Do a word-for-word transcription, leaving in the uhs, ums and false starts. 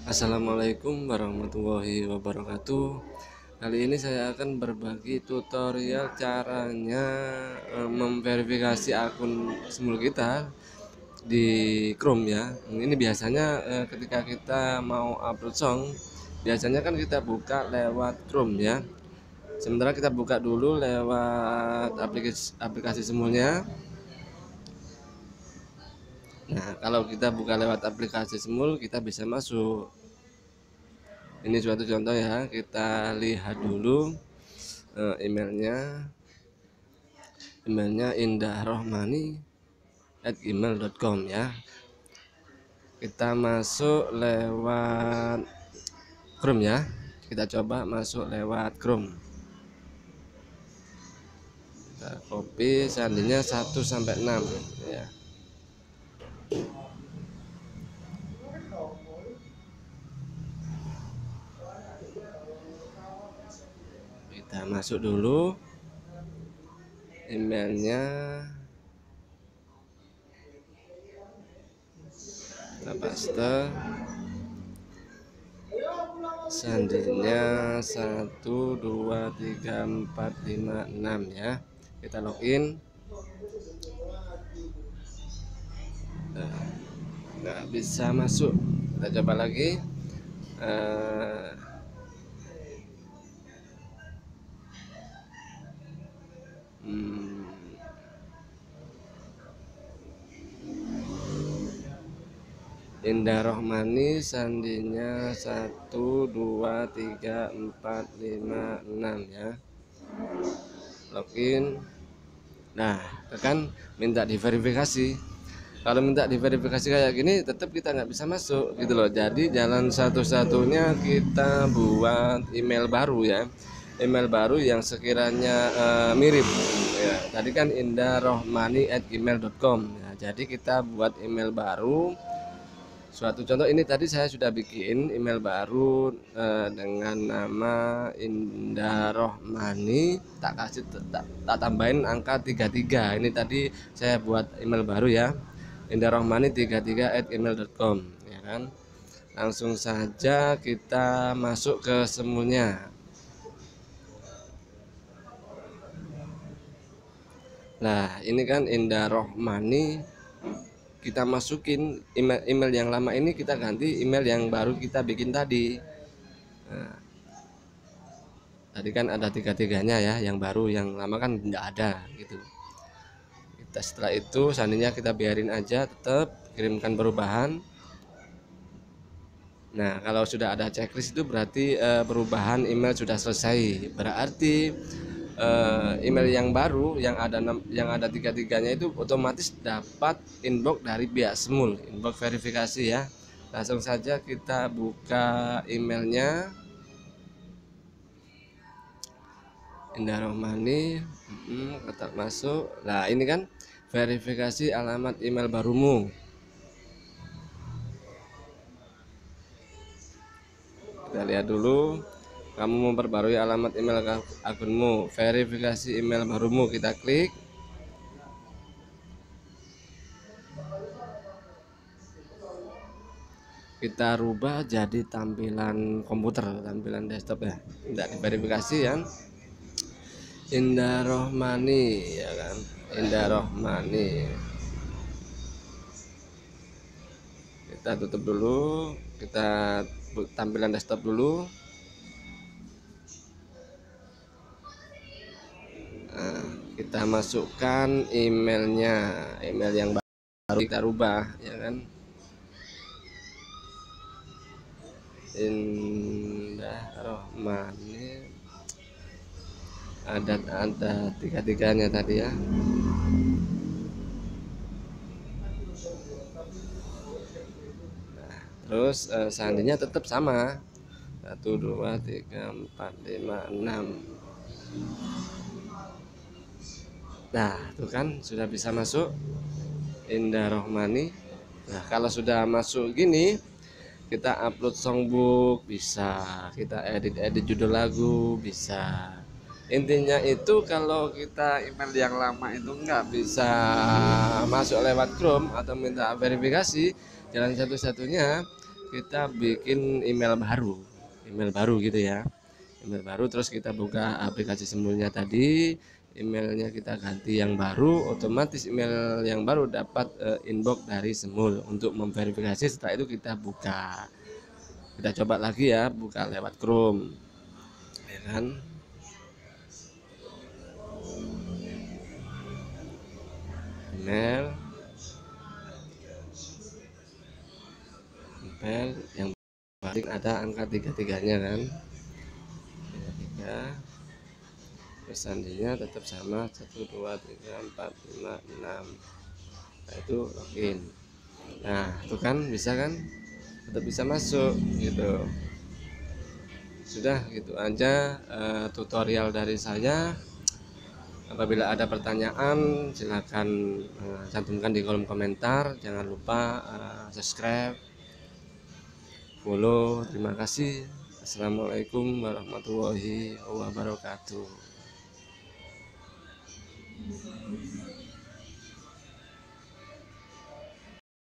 Assalamualaikum warahmatullahi wabarakatuh. Kali ini saya akan berbagi tutorial caranya eh, memverifikasi akun Semul kita di Chrome ya. Ini biasanya eh, ketika kita mau upload song, biasanya kan kita buka lewat Chrome ya. Sementara kita buka dulu lewat aplikasi aplikasi Semulnya. Nah, kalau kita buka lewat aplikasi Semul, kita bisa masuk. Ini suatu contoh ya, kita lihat dulu uh, emailnya emailnya indahrohmani at gmail dot com ya. Kita masuk lewat Chrome ya, kita coba masuk lewat Chrome. Kita copy sandinya satu sampai enam ya. Kita masuk dulu emailnya, kita paste sandinya satu dua tiga empat lima enam ya. Kita login. Nah, nggak bisa masuk, kita coba lagi. uh, hmm, Indah Rohmani sandinya satu dua tiga empat lima enam ya. Login. Nah, tekan minta diverifikasi. Kalau minta diverifikasi kayak gini tetap kita nggak bisa masuk gitu loh. Jadi jalan satu-satunya kita buat email baru ya, email baru yang sekiranya uh, mirip ya. Tadi kan indahrohmani at gmail dot com ya. Jadi kita buat email baru. Suatu contoh, ini tadi saya sudah bikin email baru eh, dengan nama Indah Rohmani, tak kasih tak, tak tambahin angka tiga tiga. Ini tadi saya buat email baru ya, indahrohmani tiga tiga at gmail dot com ya kan. Langsung saja kita masuk ke Semulnya. Nah, ini kan Indah Rohmani, kita masukin email email yang lama ini, kita ganti email yang baru kita bikin tadi. Nah, tadi kan ada tiga-tiganya ya, yang baru, yang lama kan tidak ada gitu. Kita setelah itu sandinya kita biarin aja, tetap kirimkan perubahan. Nah, kalau sudah ada checklist itu berarti eh, perubahan email sudah selesai. Berarti Uh, email yang baru yang ada yang ada tiga-tiganya itu otomatis dapat inbox dari pihak Semul, inbox verifikasi ya. Langsung saja kita buka emailnya, Indah Rohmani, hmm, ketak masuk. Nah, ini kan verifikasi alamat email barumu. Kita lihat dulu. Kamu memperbarui alamat email akunmu, verifikasi email barumu, kita klik. Kita rubah jadi tampilan komputer, tampilan desktop ya, tidak diverifikasi ya. Indah Rohmani ya kan, Indah Rohmani. Kita tutup dulu, kita tampilan desktop dulu. Nah, kita masukkan emailnya, email yang baru kita rubah ya kan. Indah Rohmani, ada ada tiga-tiganya tadi ya. Nah, terus eh, sandinya tetap sama, satu dua tiga empat lima enam. Nah, itu kan sudah bisa masuk Indah Rohmani. Nah, kalau sudah masuk gini, kita upload songbook bisa, kita edit-edit judul lagu bisa. Intinya itu kalau kita email yang lama itu nggak bisa masuk lewat Chrome atau minta verifikasi, jalan satu-satunya kita bikin email baru email baru gitu ya, email baru, terus kita buka aplikasi Semulnya tadi, emailnya kita ganti yang baru, otomatis email yang baru dapat uh, inbox dari Semul untuk memverifikasi. Setelah itu kita buka, kita coba lagi ya, buka lewat Chrome ya kan. Email email yang paling ada angka tiga tiganya kan, tiga tiga, terus sandinya tetap sama satu dua tiga empat lima enam. Nah itu login. Nah itu kan bisa kan, tetap bisa masuk gitu. Sudah gitu aja uh, tutorial dari saya. Apabila ada pertanyaan silahkan uh, cantumkan di kolom komentar. Jangan lupa uh, subscribe, follow. Terima kasih. Assalamualaikum warahmatullahi wabarakatuh.